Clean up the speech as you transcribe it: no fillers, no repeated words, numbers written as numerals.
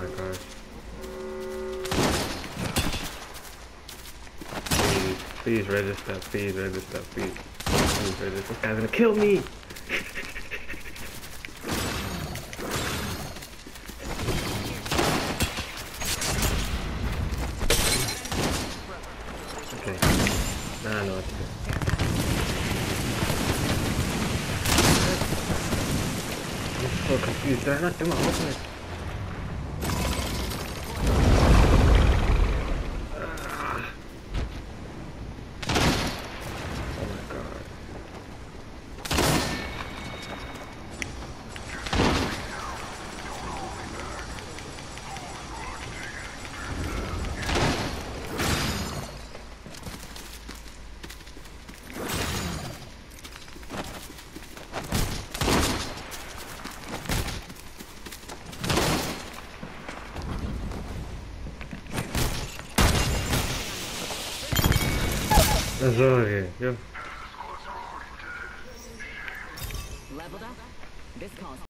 gosh. Please register, please register, please. Please register. This guy's gonna kill me! Okay. Now I know what to do. I'm so confused. Did I not do my ultimate? That's all here. Yo. Leveled up. This calls